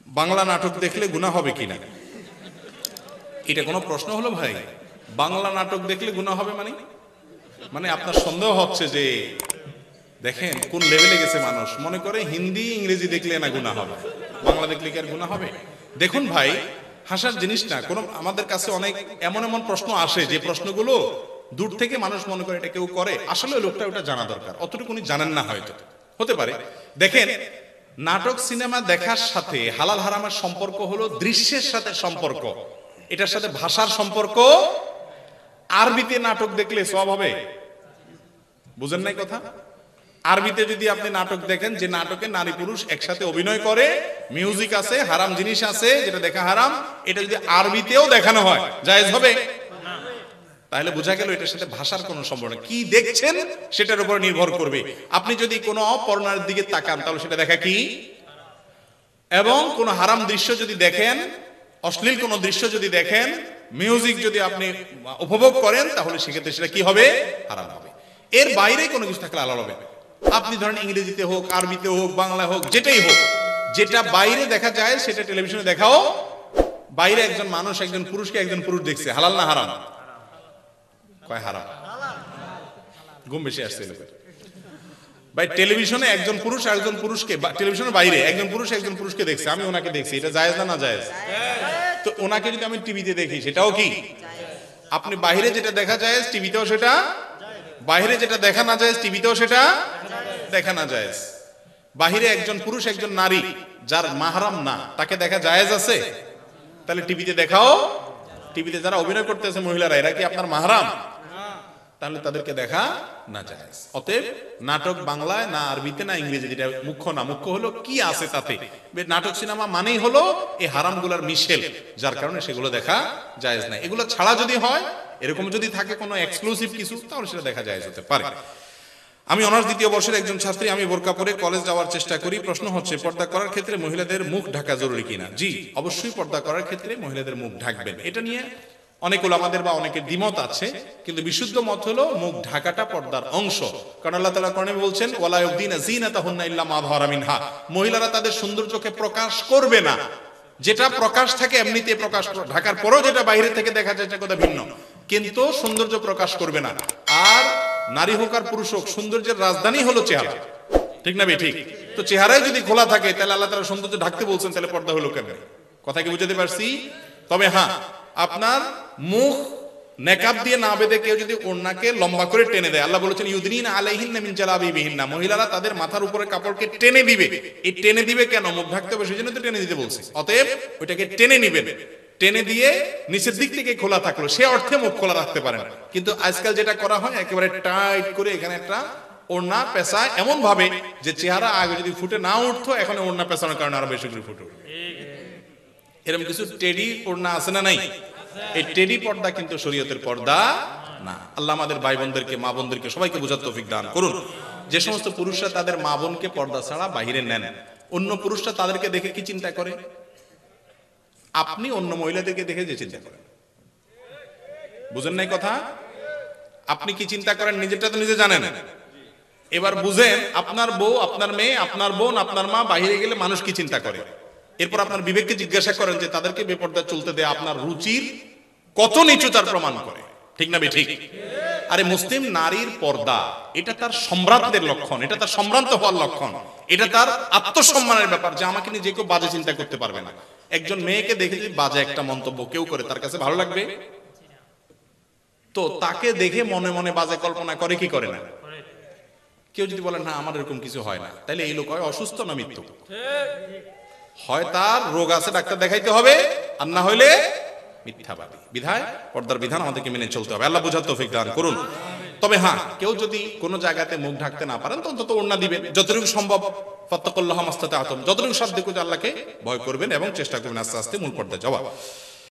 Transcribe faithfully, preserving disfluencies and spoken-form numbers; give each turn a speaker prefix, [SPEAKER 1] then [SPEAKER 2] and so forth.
[SPEAKER 1] বাংলা নাটক দেখলে গুনাহ হবে কিনা, এটা কোনো প্রশ্ন হলো ভাই? বাংলা নাটক দেখলে গুনাহ হবে মানে মানে আপনার সন্দেহ হচ্ছে যে দেখেন কোন লেভেলে গেছে মানুষ, মনে করে হিন্দি ইংরেজি দেখলে না গুনাহ হবে, বাংলা দেখলে কি আর গুনাহ হবে? দেখুন ভাই, হাসার জিনিস না। কোন আমাদের কাছে অনেক এমন এমন প্রশ্ন আসে যে প্রশ্নগুলো দূর থেকে মানুষ মনে করে এটা কেউ করে, আসলে লোকটা ওটা জানা দরকার, অতটুকু উনি জানেন না, হয়তো হতে পারে। দেখেন, নাটক সিনেমা দেখার সাথে হালাল হারামের সম্পর্ক হলো দৃশ্যের সাথে সম্পর্ক, এটার সাথে ভাষার সম্পর্ক। আরবিতে নাটক দেখলে সওয়াব হবে, বুঝেন নাই কথা? আরবিতে যদি আপনি নাটক দেখেন যে নাটকে নারী পুরুষ একসাথে অভিনয় করে, মিউজিক আছে, হারাম জিনিস আছে যেটা দেখা হারাম, এটা যদি আরবিতেও দেখানো হয় জায়েজ হবে? তাহলে বোঝা গেল এটার সাথে ভাষার কোনো সম্পর্ক নেই। কি দেখছেন সেটার উপর নির্ভর করবে। আপনি যদি কোনো পর্নোর দিকে তাকান তাহলে সেটা দেখা কি, এবং কোনো হারাম দৃশ্য যদি দেখেন, অশ্লীল কোনো দৃশ্য যদি দেখেন, মিউজিক যদি আপনি উপভোগ করেন, তাহলে সেক্ষেত্রে সেটা কি হবে? হারাম হবে। এর বাইরে কোনো কিছু থাকলে হালাল হবে। আপনি ধরেন ইংরেজিতে হোক, আরবিতে হোক, বাংলা হোক, যেটাই হোক, যেটা বাইরে দেখা যায় সেটা টেলিভিশনে দেখাও। বাইরে একজন মানুষ একজন পুরুষকে একজন পুরুষ দেখছে, হালাল না হারাম? কয় হারাম। ঘুম বেশি আসছে ভাই। টেলিভিশনে একজন পুরুষ একজন পুরুষকে, টেলিভিশনের বাইরে একজন পুরুষ একজন পুরুষকে দেখছে, আমি ওনাকে দেখছি, এটা জায়েজ না না জায়েজ? তো ওনাকে যদি আমি টিভিতে দেখি সেটাও কি? আপনি বাইরে যেটা দেখা যায় টিভিতেও সেটা, বাইরে যেটা দেখা না যায় টিভিতেও সেটা দেখা না যায়। বাহিরে একজন পুরুষ একজন নারী যার মাহরাম না, তাকে দেখা জায়েজ আছে? তাহলে টিভিতে দেখাও। টিভিতে যারা অভিনয় করতেছে মহিলারা, এরা কি আপনার মাহরাম? তাহলে তাদেরকে দেখা না জায়েজ। অতএব নাটক বাংলায় না আরবিতে না ইংরেজিতে, এটা মুখ্য না, মুখ্য হলো কি আছে তাতে। নাটক সিনেমা মানেই হলো এই হারামগুলার মিশেল, যার কারণে সেগুলো দেখা জায়েজ নাই। এগুলো ছাড়া যদি হয়, এরকম যদি থাকে কোনো এক্সক্লুসিভ কিছু, তাহলে সেটা দেখা জায়েজ হতে পারে। আমি অনার্স দ্বিতীয় বর্ষের একজন ছাত্রী, আমি বোরকা পরে কলেজ যাওয়ার চেষ্টা করি। প্রশ্ন হচ্ছে, পর্দা করার ক্ষেত্রে মহিলাদের মুখ ঢাকা জরুরি কিনা? জি, অবশ্যই পর্দা করার ক্ষেত্রে মহিলাদের মুখ ঢাকবেন। এটা নিয়ে অনেক ওলামাদের বা অনেকের দ্বিমত আছে, কিন্তু বিশুদ্ধ মত হলো মুখ ঢাকাটা পর্দার অংশ। কারণ আল্লাহ তাআলা কোরআনে বলছেন, ওয়ালা ইউবদিনা যিনাতাহুন্না ইল্লা মা যাহারা মিনহা, মহিলারা তাদের সৌন্দর্যকে প্রকাশ করবে না। যেটা প্রকাশ থাকে এমনিতে প্রকাশ, ঢাকার পরেও যেটা বাইরে থেকে দেখা যায় সেটা কথা ভিন্ন, কিন্তু সৌন্দর্য প্রকাশ করবে না। আর নারী হোক আর পুরুষ হোক, সৌন্দর্যের রাজধানী হলো চেহারা, ঠিক না? ঠিক। তো চেহারায় যদি খোলা থাকে, তাহলে আল্লাহ তাআলা সৌন্দর্য ঢাকতে বলছেন, তাহলে পর্দা হলো কেন? কথা কি বুঝাতে পারছি? তবে হ্যাঁ, আপনার মুখ নেকাব দিয়ে না বেঁধে কেউ যদি ওড়নাকে লম্বা করে টেনে দেয়, আল্লাহ বলেছেন ইউদনিনা আলাইহিন্না মিন জালাবিবিহিন্না, মহিলারা তাদের মাথার উপরে কাপড়কে টেনে দিবে। এই টেনে দিবে কেন? মুখ ঢাকতে হবে, সেজন্য তো টেনে দিতে বলছে। অতএব ওইটাকে টেনে নিবেন, টেনে দিয়ে নিচের দিক থেকে খোলা থাকলো, সে অর্থে মুখ খোলা রাখতে পারেন। কিন্তু আজকাল যেটা করা হয়, একেবারে টাইট করে এখানে একটা ওড়না পেঁচায় এমন ভাবে যে চেহারা আগে যদি ফুটে না উঠতো, এখন ওড়না পেঁচানোর কারণে আরো বেশি করে ফুটে। এরকম কিছু টেডি ওড়না আছে না নাই? এই টেডি পর্দা কিন্তু শরীয়তের পর্দা না। আল্লাহ আমাদের ভাই বোনদেরকে, মা বোনদেরকে সবাইকে বোঝার তৌফিক দান করুন। যে সমস্ত পুরুষরা তাদের মা বোনকে পর্দা ছাড়া বাহিরে নেন, অন্য পুরুষরা তাদেরকে দেখে কি চিন্তা করে? আপনি অন্য মহিলাদেরকে দেখে যে চিন্তা করেন, বুঝেন নাই কথা? আপনি কি চিন্তা করেন নিজেরটা তো নিজে জানেন। এবার বুঝেন আপনার বউ, আপনার মেয়ে, আপনার বোন, আপনার মা বাহিরে গেলে মানুষ কি চিন্তা করে। এরপর আপনার বিবেককে জিজ্ঞাসা করেন যে তাদেরকে বেপর্দা চলতে দেয়া আপনার রুচির কত নিচু তার প্রমাণ করে, ঠিক না? ঠিক। আরে মুসলিম নারীর পর্দা, এটা তার সম্ভ্রান্তের লক্ষণ, এটা তার সম্ভ্রান্ত হওয়ার লক্ষণ, এটা তার আত্মসম্মানের ব্যাপার, যে আমাকে নিয়ে যে কেউ বাজে চিন্তা করতে পারবে না। একজন মেয়েকে দেখে যদি বাজে একটা মন্তব্য কেউ করে, তার কাছে ভালো লাগবে? তো তাকে দেখে মনে মনে বাজে কল্পনা করে কি করে না? কেউ যদি বলে না আমার এরকম কিছু হয় না, তাহলে এই লোক হয় অসুস্থ না মৃত্যু? হয় তার রোগ আছে, ডাক্তার দেখাইতে হবে, আর না হইলে মিথ্যাবাদী। বিধায় পর্দার বিধান আমাদেরকে মেনে চলতে হবে। আল্লাহ বুঝার তৌফিক দান করুন। তবে হ্যাঁ, কেউ যদি কোনো জায়গাতে মুখ ঢাকতে না পারেন, তো অন্তত ওড়না দিবেন যতটুকু সম্ভব। ফাত্তাকুল্লাহ মাস্তাতা'তুম, যতটুকু সাধ্য করে আল্লাহকে ভয় করবেন এবং চেষ্টা করবেন আস্তে আস্তে মূল পর্দায় যাওয়া।